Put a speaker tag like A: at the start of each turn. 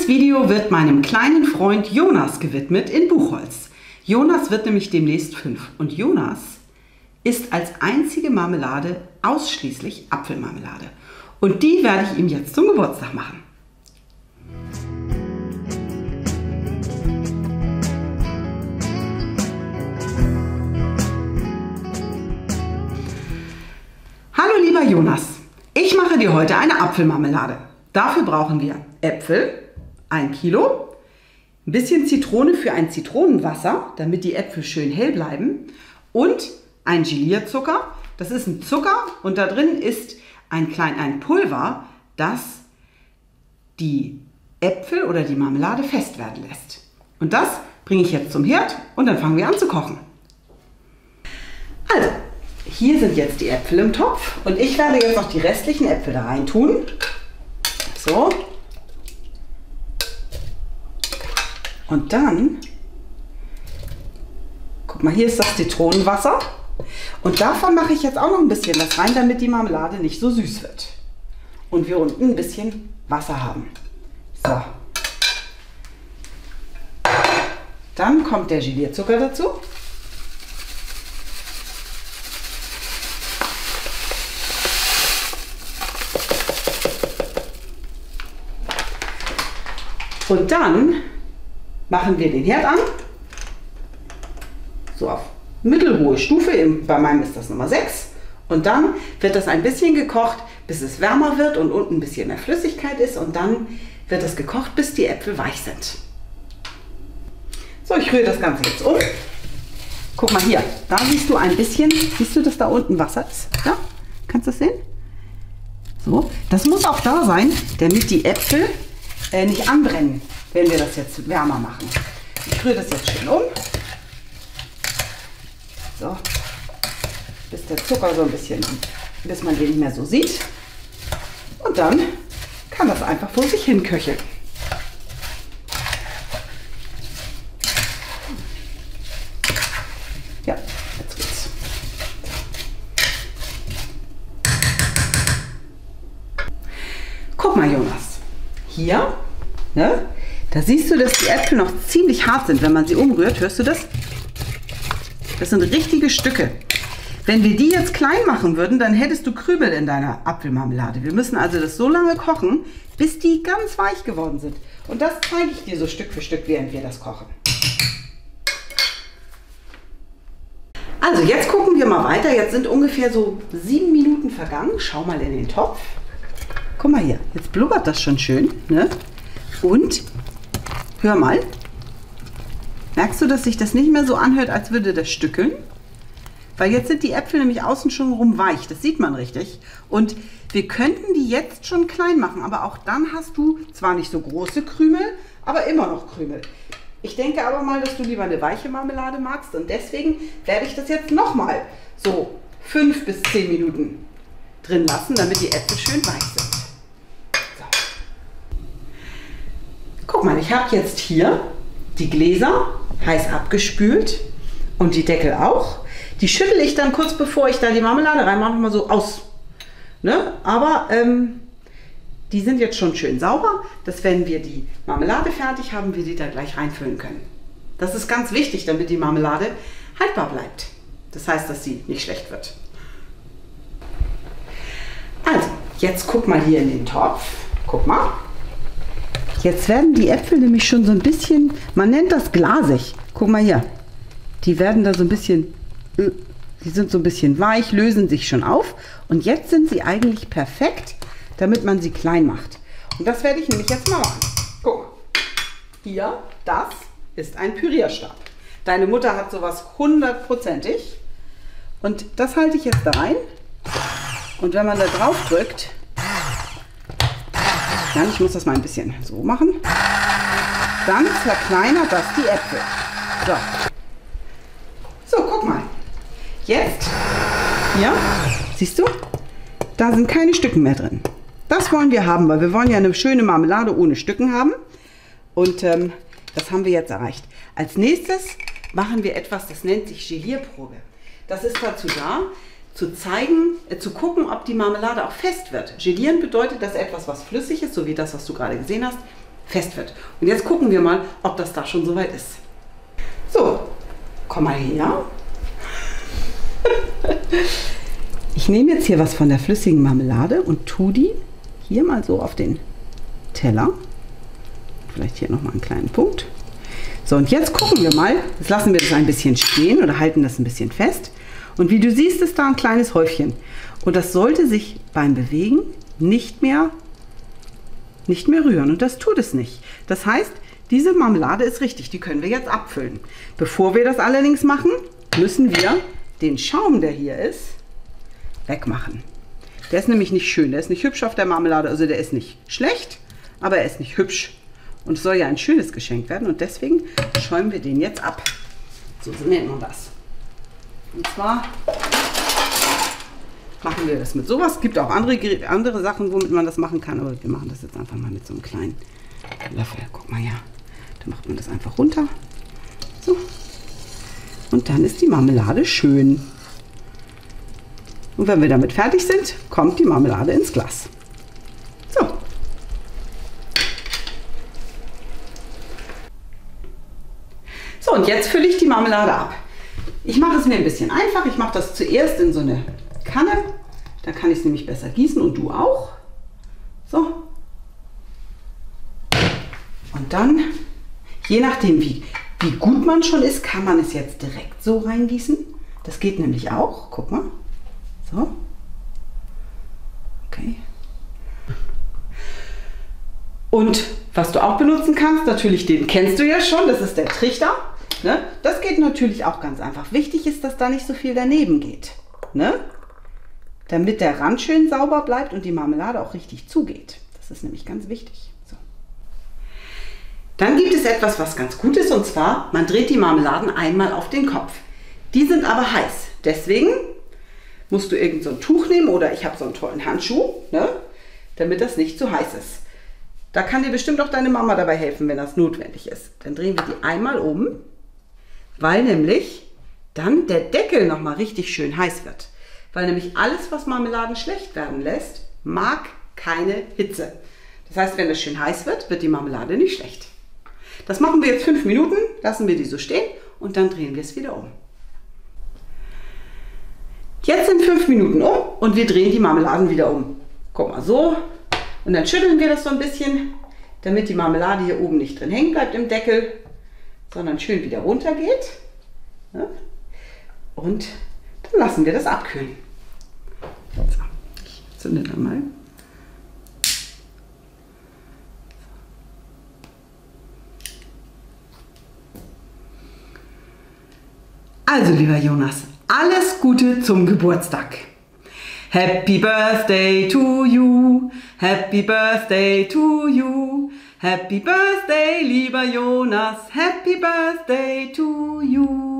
A: Dieses Video wird meinem kleinen Freund Jonas gewidmet in Buchholz. Jonas wird nämlich demnächst 5 und Jonas isst als einzige Marmelade ausschließlich Apfelmarmelade. Und die werde ich ihm jetzt zum Geburtstag machen. Hallo lieber Jonas, ich mache dir heute eine Apfelmarmelade. Dafür brauchen wir Äpfel, 1 Kilo, ein bisschen Zitrone für ein Zitronenwasser, damit die Äpfel schön hell bleiben, und ein Gelierzucker. Das ist ein Zucker und da drin ist ein Pulver, das die Äpfel oder die Marmelade fest werden lässt. Und das bringe ich jetzt zum Herd und dann fangen wir an zu kochen. Also, hier sind jetzt die Äpfel im Topf und ich werde jetzt noch die restlichen Äpfel da rein tun. So. Und dann, guck mal, hier ist das Zitronenwasser. Und davon mache ich jetzt auch noch ein bisschen was rein, damit die Marmelade nicht so süß wird. Und wir unten ein bisschen Wasser haben. So. Dann kommt der Gelierzucker dazu. Und dann machen wir den Herd an, so auf mittelhohe Stufe, bei meinem ist das Nummer 6. Und dann wird das ein bisschen gekocht, bis es wärmer wird und unten ein bisschen mehr Flüssigkeit ist. Und dann wird es gekocht, bis die Äpfel weich sind. So, ich rühre das Ganze jetzt um. Guck mal hier, da siehst du ein bisschen, siehst du, dass da unten Wasser ist? Ja, kannst du das sehen? So, das muss auch da sein, damit die Äpfel nicht anbrennen, wenn wir das jetzt wärmer machen. Ich rühre das jetzt schön um. So, bis der Zucker so ein bisschen, bis man den nicht mehr so sieht. Und dann kann das einfach vor sich hin köcheln. Ja, jetzt geht's. Guck mal, Jonas. Hier, ne, da siehst du, dass die Äpfel noch ziemlich hart sind, wenn man sie umrührt. Hörst du das? Das sind richtige Stücke. Wenn wir die jetzt klein machen würden, dann hättest du Krümel in deiner Apfelmarmelade. Wir müssen also das so lange kochen, bis die ganz weich geworden sind. Und das zeige ich dir so Stück für Stück, während wir das kochen. Also jetzt gucken wir mal weiter. Jetzt sind ungefähr so 7 Minuten vergangen. Schau mal in den Topf. Guck mal hier, jetzt blubbert das schon schön, ne? Und hör mal. Merkst du, dass sich das nicht mehr so anhört, als würde das stückeln? Weil jetzt sind die Äpfel nämlich außen schon rum weich. Das sieht man richtig. Und wir könnten die jetzt schon klein machen. Aber auch dann hast du zwar nicht so große Krümel, aber immer noch Krümel. Ich denke aber mal, dass du lieber eine weiche Marmelade magst. Und deswegen werde ich das jetzt nochmal so 5 bis 10 Minuten drin lassen, damit die Äpfel schön weich sind. So. Guck mal, ich habe jetzt hier die Gläser heiß abgespült und die Deckel auch. Die schüttel ich dann kurz bevor ich da die Marmelade reinmache, nochmal so aus. Ne? Aber die sind jetzt schon schön sauber, dass wenn wir die Marmelade fertig haben, wir die da gleich reinfüllen können. Das ist ganz wichtig, damit die Marmelade haltbar bleibt. Das heißt, dass sie nicht schlecht wird. Also, jetzt guck mal hier in den Topf. Guck mal. Jetzt werden die Äpfel nämlich schon so ein bisschen, man nennt das glasig. Guck mal hier. Die werden da so ein bisschen, die sind so ein bisschen weich, lösen sich schon auf. Und jetzt sind sie eigentlich perfekt, damit man sie klein macht. Und das werde ich nämlich jetzt mal machen. Guck mal. Hier, das ist ein Pürierstab. Deine Mutter hat sowas 100%ig. Und das halte ich jetzt da rein. Und wenn man da drauf drückt, ja, ich muss das mal ein bisschen so machen, dann zerkleinert das die Äpfel. So. So, guck mal. Jetzt, hier, siehst du, da sind keine Stücken mehr drin. Das wollen wir haben, weil wir wollen ja eine schöne Marmelade ohne Stücken haben. Und das haben wir jetzt erreicht. Als nächstes machen wir etwas, das nennt sich Gelierprobe. Das ist dazu da, zu zeigen, zu gucken, ob die Marmelade auch fest wird. Gelieren bedeutet, dass etwas, was flüssig ist, so wie das, was du gerade gesehen hast, fest wird. Und jetzt gucken wir mal, ob das da schon soweit ist. So, komm mal her. Ich nehme jetzt hier was von der flüssigen Marmelade und tue die hier mal so auf den Teller. Vielleicht hier nochmal einen kleinen Punkt. So, und jetzt gucken wir mal. Jetzt lassen wir das ein bisschen stehen oder halten das ein bisschen fest. Und wie du siehst, ist da ein kleines Häufchen. Und das sollte sich beim Bewegen nicht mehr rühren. Und das tut es nicht. Das heißt, diese Marmelade ist richtig. Die können wir jetzt abfüllen. Bevor wir das allerdings machen, müssen wir den Schaum, der hier ist, wegmachen. Der ist nämlich nicht schön. Der ist nicht hübsch auf der Marmelade. Also der ist nicht schlecht, aber er ist nicht hübsch. Und es soll ja ein schönes Geschenk werden. Und deswegen schäumen wir den jetzt ab. So nennt man das. Und zwar machen wir das mit sowas. Es gibt auch andere Sachen, womit man das machen kann. Aber wir machen das jetzt einfach mal mit so einem kleinen Löffel. Guck mal her. Da macht man das einfach runter. So. Und dann ist die Marmelade schön. Und wenn wir damit fertig sind, kommt die Marmelade ins Glas. So. So, und jetzt fülle ich die Marmelade ab. Ich mache es mir ein bisschen einfach. Ich mache das zuerst in so eine Kanne. Da kann ich es nämlich besser gießen und du auch. So. Und dann, je nachdem wie gut man schon ist, kann man es jetzt direkt so reingießen. Das geht nämlich auch. Guck mal. So. Okay. Und was du auch benutzen kannst, natürlich den kennst du ja schon, das ist der Trichter. Ne? Das geht natürlich auch ganz einfach. Wichtig ist, dass da nicht so viel daneben geht. Ne? Damit der Rand schön sauber bleibt und die Marmelade auch richtig zugeht. Das ist nämlich ganz wichtig. So. Dann gibt es etwas, was ganz gut ist, und zwar, man dreht die Marmeladen einmal auf den Kopf. Die sind aber heiß. Deswegen musst du irgend so ein Tuch nehmen oder ich habe so einen tollen Handschuh, ne? Damit das nicht zu heiß ist. Da kann dir bestimmt auch deine Mama dabei helfen, wenn das notwendig ist. Dann drehen wir die einmal um, weil nämlich dann der Deckel nochmal richtig schön heiß wird. Weil nämlich alles, was Marmeladen schlecht werden lässt, mag keine Hitze. Das heißt, wenn es schön heiß wird, wird die Marmelade nicht schlecht. Das machen wir jetzt 5 Minuten, lassen wir die so stehen und dann drehen wir es wieder um. Jetzt sind 5 Minuten um und wir drehen die Marmeladen wieder um. Guck mal, so. Und dann schütteln wir das so ein bisschen, damit die Marmelade hier oben nicht drin hängen bleibt im Deckel, sondern schön wieder runter geht. Ja. Und dann lassen wir das abkühlen. So, ich zünde dann mal. Also, lieber Jonas, alles Gute zum Geburtstag. Happy Birthday to you, Happy Birthday to you, Happy Birthday, lieber Jonas, Happy Birthday to you.